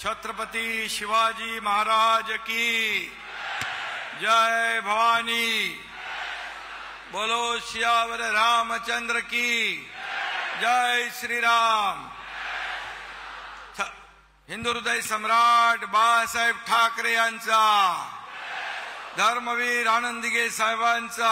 छत्रपति शिवाजी महाराज की जय भवानी। बोलो सियावर रामचंद्र की जय श्री राम। हिंदू हृदय सम्राट बाळासाहेब ठाकरे यांचा, धर्मवीर आनंदीगे साहेबांचा,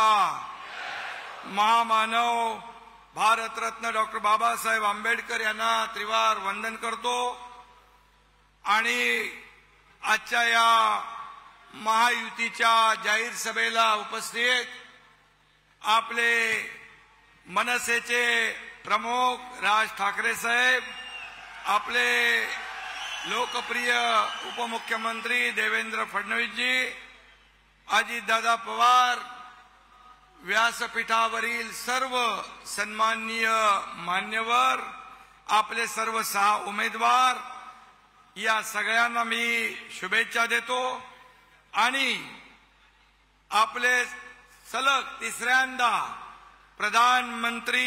महामानव भारतरत्न डॉक्टर बाबासाहेब आंबेडकर यांना त्रिवार वंदन करतो आणि आजच्या या महायुतीच्या जाहीर सभेला उपस्थित आपले मनसेचे प्रमुख राज ठाकरे साहेब, आपले लोकप्रिय उपमुख्यमंत्री देवेंद्र फडणवीसजी, अजितदादा पवार, व्यासपीठावरील सर्व सन्माननीय मान्यवर, आपले सर्व 6 उमेदवार, या सगळ्यांना मी शुभेच्छा देतो आणि आपले सलग तिसऱ्यांदा प्रधानमंत्री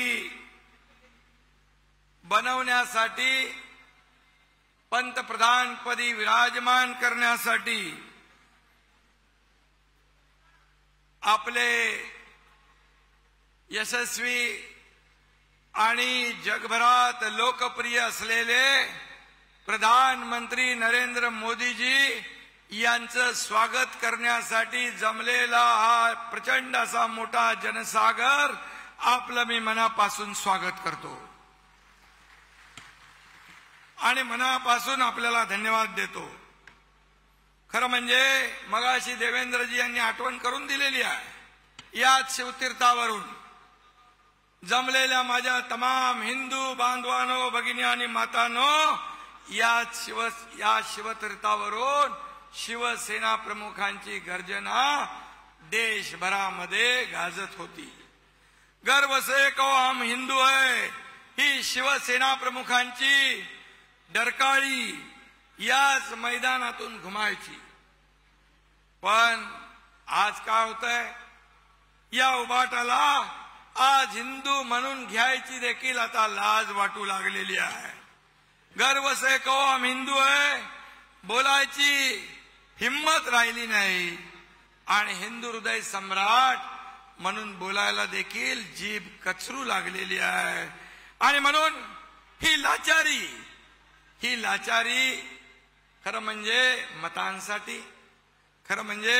बनवण्यासाठी, पंतप्रधानपदी विराजमान करण्यासाठी आपले यशस्वी आणि जगभरात लोकप्रिय असलेले प्रधानमंत्री नरेंद्र मोदीजी यांचं स्वागत करण्यासाठी जमलेला हा प्रचंड असा मोठा जनसागर आपलं मी मनापासून स्वागत करतो आणि मनापासून आपल्याला धन्यवाद देतो। खरं म्हणजे मगाशी देवेंद्रजी यांनी आठवण करून दिलेली आहे। याच शिवतीर्थावरून जमलेल्या माझ्या तमाम हिंदू बांधवांनो, भगिनी आणि मातांनो, या शिवतीर्थावरून शिवसेना प्रमुखांची गर्जना देशभरामध्ये गाजत होती। गर्व से कहो हम हिंदू है, ही शिवसेना प्रमुखांची डरकाळी याच मैदानातून घुमायची। पण आज काय होतंय, या उभाटाला आज हिंदू म्हणून घ्यायची देखील आता लाज वाटू लागलेली आहे। गर्व से कहो हम हिंदू है बोलायची हिम्मत राहिली नाही आणि हिंदू हृदय सम्राट म्हणून बोलायला देखील जीभ कचरू लागलेली आहे। आणि म्हणून ही लाचारी खरं म्हणजे मतांसाठी, खरं म्हणजे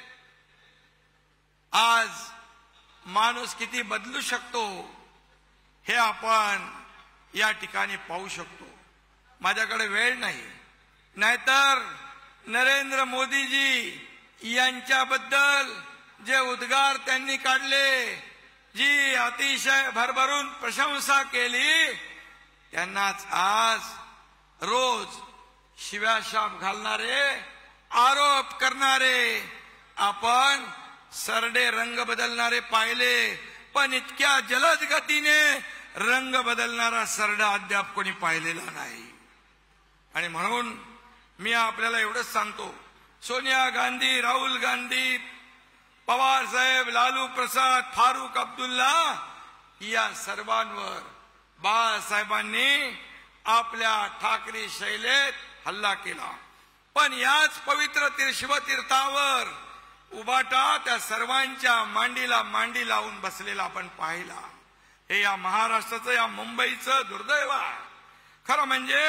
आज माणूस किती बदलू शकतो हे आपण या ठिकाणी पाहू शकतो। माझ्याकडे वेळ नाही, नाहीतर नरेंद्र मोदीजी यांच्याबद्दल जे उद्गार त्यांनी काढले, जी अतिशय भरभरून प्रशंसा केली, त्यांनाच आज रोज शिव्याशाप घालणारे, आरोप करणारे, आपण सरडे रंग बदलणारे पाहिले, पण इतक्या जलद गतीने रंग बदलणारा सरडा अद्याप कोणी पाहिलेला नाही। आणि म्हणून मी आपल्याला एवढंच सांगतो, सोनिया गांधी, राहुल गांधी, पवार साहेब, लालू प्रसाद, फारुख अब्दुल्ला या सर्वांवर बाळासाहेबांनी आपल्या ठाकरे शैलेत हल्ला केला। पण याच पवित्र शिवतीर्थावर उभाटा त्या सर्वांच्या मांडीला मांडी लावून बसलेला आपण पाहिला। हे या महाराष्ट्राचं, या मुंबईचं दुर्दैव आहे। खरं म्हणजे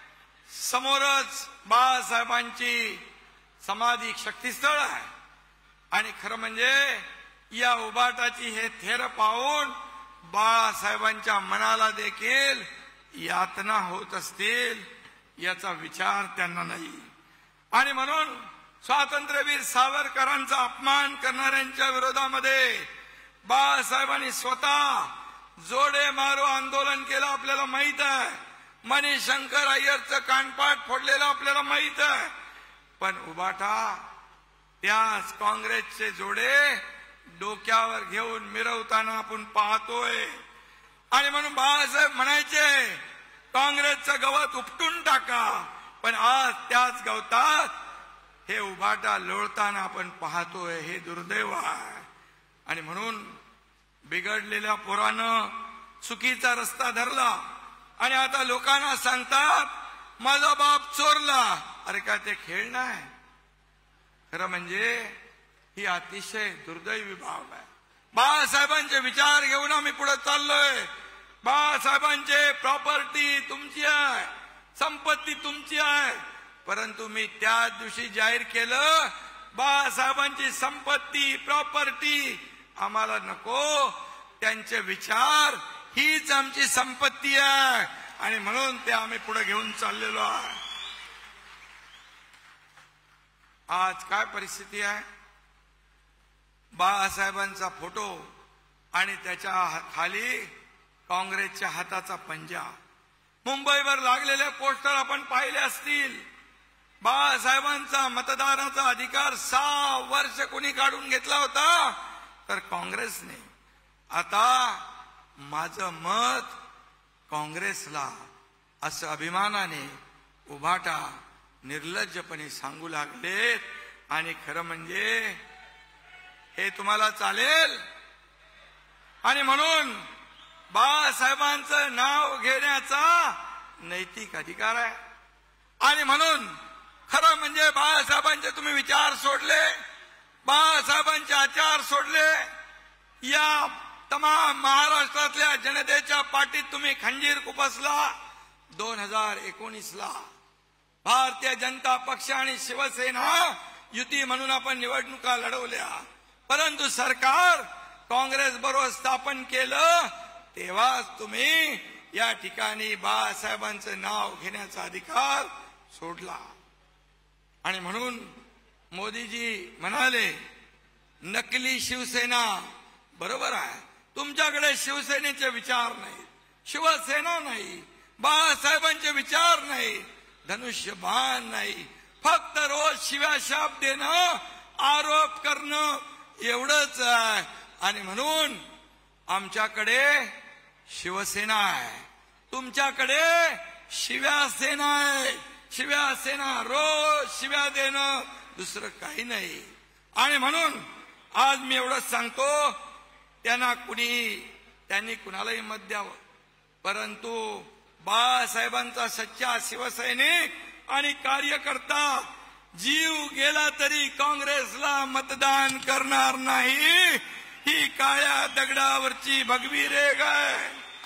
समोरच बाळासाहेबांची समाधी शक्तीस्थळ आहे आणि खरं म्हणजे या उभाटाची हे थेर पाहून बाळासाहेबांच्या मनाला देखील यातना होत असतील याचा विचार त्यांना नाही। आणि म्हणून स्वातंत्र्यवीर सावरकरांचा अपमान करणाऱ्यांच्या विरोधामध्ये बाळासाहेबांनी स्वतः जोडे मारो आंदोलन केलं, आपल्याला माहित आहे। मणिशंकर अय्यरचं कानपाट फोडलेलं आपल्याला माहित आहे। पण उभाटा त्याच काँग्रेसचे जोडे डोक्यावर घेऊन मिरवताना आपण पाहतोय। आणि म्हणून बाळासाहेब म्हणायचे काँग्रेसचं गवत उपटून टाका, पण आज त्याच गवतात हे उभाटा लोळताना आपण पाहतोय। हे दुर्दैव आहे। आणि म्हणून बिघडलेल्या पोरानं चुकीचा रस्ता धरला आणि आता लोकांना सांगतात माझा बाप चोरला. अरे काय ते खेळ नाही. खरं म्हणजे ही अतिशय दुर्दैवी बाब आहे. बाळासाहेबांचे विचार घेऊन आम्ही पुढे चाललोय. बाळासाहेबांचे प्रॉपर्टी तुमची आहे, संपत्ती तुमची आहे. परंतु मी त्याच दिवशी जाहीर केलं, बाळासाहेबांची संपत्ती प्रॉपर्टी आम्हाला नको. त्यांचे विचार हीच आमची संपत्ती आहे आणि म्हणून ते आम्ही पुढे घेऊन चाललेलो आहे. आज काय परिस्थिती आहे? बाळासाहेबांचा फोटो आणि त्याच्या खाली काँग्रेसच्या हाताचा पंजा. मुंबईवर लागलेले पोस्टर आपण पाहिले असतील. बाळासाहेबांचा मतदानाचा अधिकार 6 वर्ष कोणी काढून घेतला होता? तर काँग्रेसने. आता माझं मत काँग्रेसला असं अभिमानाने उभाटा निर्लज्जपणे सांगू लागलेत. आणि खरं म्हणजे हे तुम्हाला चालेल? आणि म्हणून बाळासाहेबांचं नाव घेण्याचा नैतिक अधिकार आहे. आणि म्हणून खरं म्हणजे बाळासाहेबांचे तुम्ही विचार सोडले, बाळासाहेबांचे आचार सोडले. या तमाम महाराष्ट्रातल्या जनतेच्या पाठीत तुम्ही खंजीर खुपसला. 2019ला भारतीय जनता पक्ष आणि शिवसेना युती म्हणून आपण निवडणुका लढवल्या. परंतु सरकार काँग्रेस बरोबर स्थापन केलं तेव्हाच तुम्ही या ठिकाणी बाळासाहेबांचं नाव घेण्याचा अधिकार सोडला. आणि म्हणून मोदीजी म्हणाले नकली शिवसेना. बरोबर आहे, तुमच्याकडे शिवसेनेचे विचार नाहीत, शिवसेना नाही, बाळासाहेबांचे विचार नाही, धनुष्यबाण नाही, फक्त रोज शिव्या शाप देणं, आरोप करणं एवढंच आहे. आणि म्हणून आमच्याकडे शिवसेना आहे, तुमच्याकडे शिव्यासेना आहे. शिव्यासेना रोज शिव्या देणं, दुसरं काही नाही. आणि म्हणून आज मी एवढंच सांगतो, त्यांनी कुणालाही मत द्यावं, परंतु बाळासाहेबांचा सच्चा शिवसैनिक आणि कार्यकर्ता जीव गेला तरी काँग्रेसला मतदान करणार नाही. ही काळ्या दगडावरची भगवी रेघ आहे.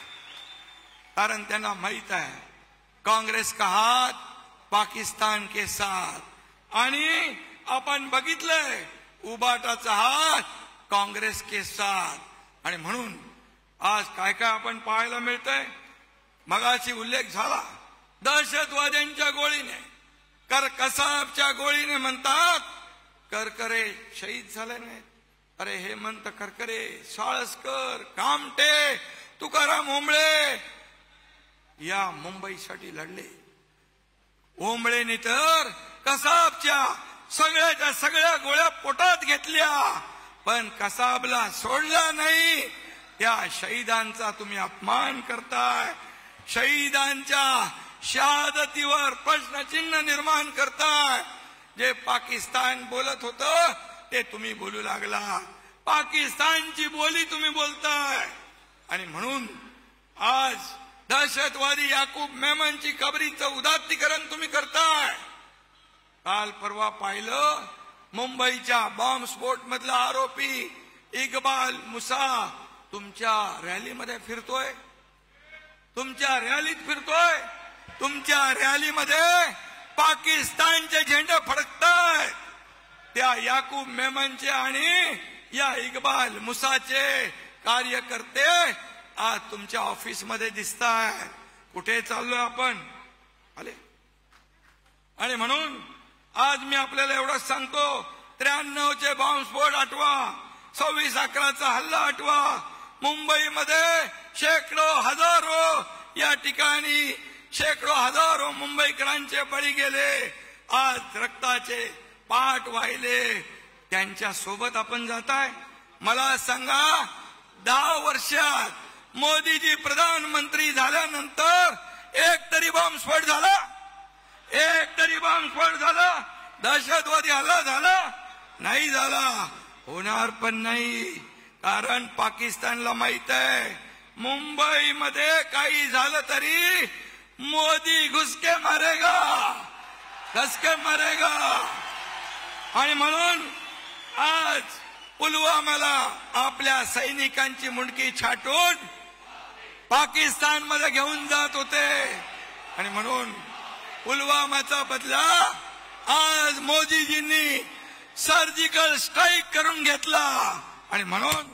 कारण त्यांना माहित आहे काँग्रेस का हात पाकिस्तान के साथ. आणि आपण बघितलंय उबाटाचा हात काँग्रेस के साथ. आणि म्हणून आज काय काय आपण पाहायला मिळतंय. मगाशी उल्लेख झाला दहशतवाद्यांच्या गोळीने, करकसाबच्या गोळीने म्हणतात करकरे शहीद झाले नाहीत. अरे हे म्हणत करकरे, साळसकर, कामटे, तुकाराम ओंबळे या मुंबईसाठी लढले. ओंबळेने तर कसाबच्या सगळ्याच्या सगळ्या गोळ्या पोटात घेतल्या, पण कसाबला सोडला नाही. त्या शहीदांचा तुम्ही अपमान करताय, शहीदांच्या शहादतीवर प्रश्नचिन्ह निर्माण करताय. जे पाकिस्तान बोलत होतं ते तुम्ही बोलू लागला, पाकिस्तानची बोली तुम्ही बोलताय. आणि म्हणून आज दहशतवादी याकूब मेमनची कबरीचं उदात्तीकरण तुम्ही करताय. काल परवा पाहिलं मुंबईच्या बॉम्बस्फोट मधला आरोपी इक्बाल मुसा तुमच्या रॅलीमध्ये फिरतोय, तुमच्या रॅलीत फिरतोय. तुमच्या रॅलीमध्ये पाकिस्तानचे झेंडे फडकतायत. त्या याकूब मेमनचे आणि या इक्बाल मुसाचे कार्यकर्ते आज तुमच्या ऑफिसमध्ये दिसतायत. कुठे चाललोय आपण? आले. आणि म्हणून आज मी आपल्याला एवढंच सांगतो, 93चे बॉम्बस्फोट आठवा, 26/11चा हल्ला आठवा. मुंबईमध्ये शेकडो हजारो या ठिकाणी शेकडो हजारो मुंबईकरांचे बळी गेले. आज रक्ताचे पाट वाहिले. त्यांच्या सोबत आपण जाताय. मला सांगा 10 वर्षात मोदीजी प्रधानमंत्री झाल्यानंतर एक तरी बॉम्बस्फोट झाला? एक तरी बॉम्बस्फोट झाला? दहशतवादी हल्ला झाला? नाही झाला, होणार पण नाही. कारण पाकिस्तानला माहित आहे मुंबईमध्ये काही झालं तरी मोदी घुसके मारेगा, घसके मारेगा. आणि म्हणून आज पुलवामाला आपल्या सैनिकांची मुंडकी छाटून पाकिस्तानमध्ये घेऊन जात होते. आणि म्हणून पुलवामाचा बदला आज मोदीजींनी सर्जिकल स्ट्राईक करून घेतला. आणि म्हणून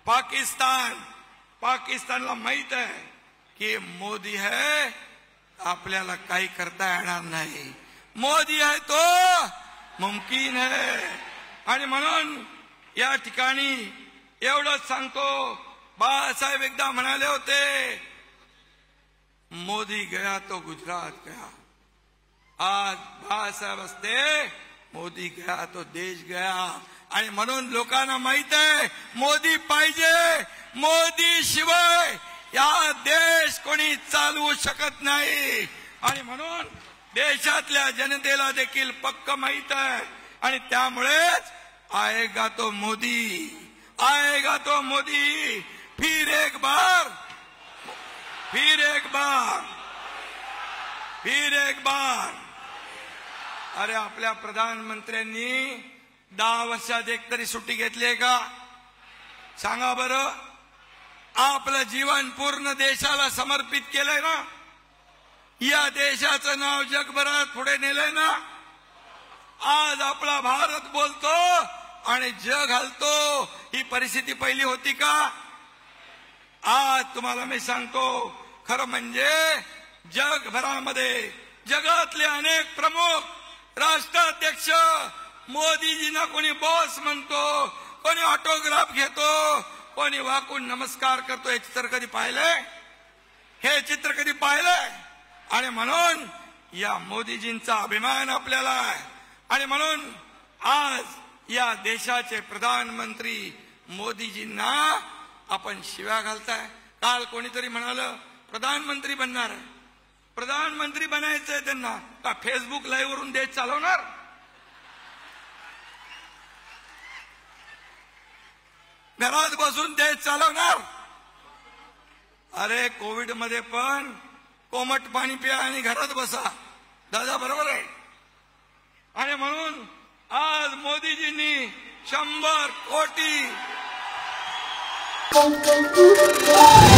पाकिस्तानला माहित आहे की मोदी है, आपल्याला काही करता येणार नाही. मोदी है तो मुमकिन है. आणि म्हणून या ठिकाणी एवढंच सांगतो, बाळासाहेब एकदा म्हणाले होते, मोदी गया तो गुजरात गया. आज बाळासाहेब असते, मोदी गया तो देश गया. आणि म्हणून लोकांना माहित आहे मोदी पाहिजे. मोदी शिवाय या देश कोणी चालवू शकत नाही. आणि म्हणून देशातल्या जनतेला देखील पक्क माहित आहे. आणि त्यामुळेच आएगा तो मोदी, आएगा तो मोदी. फिर एक बार, फिर एक बार, फिर एक बार. अरे आपल्या प्रधानमंत्र्यांनी 10 वर्षात एक तरी सुट्टी घेतली का? सांगा बरं. आपलं जीवन पूर्ण देशाला समर्पित केलंय ना. या देशाचं नाव जगभरात पुढे नेलंय ना. आज आपला भारत बोलतो आणि जग हलतो. ही परिस्थिती पहिली होती का? आज तुम्हाला मी सांगतो, खरं म्हणजे जगभरामध्ये जगातले अनेक प्रमुख राष्ट्राध्यक्ष मोदीजींना कोणी बॉस म्हणतो, कोणी ऑटोग्राफ घेतो, कोणी वाकून नमस्कार करतो. हे चित्र कधी पाहिलंय? हे चित्र कधी पाहिलंय? आणि म्हणून या मोदीजींचा अभिमान आपल्याला आहे. आणि म्हणून आज या देशाचे प्रधानमंत्री मोदीजींना आपण शिव्या घालताय. काल कोणीतरी म्हणालं प्रधानमंत्री बनणार आहे. प्रधानमंत्री बनायचंय त्यांना का फेसबुक लाईव्ह वरून देश चालवणार? घरात बसून देश चालवणार? अरे कोविड मध्ये पण कोमट पाणी प्या आणि घरात बसा. दादा बरोबर आहे. आणि म्हणून आज मोदीजींनी 100 कोटी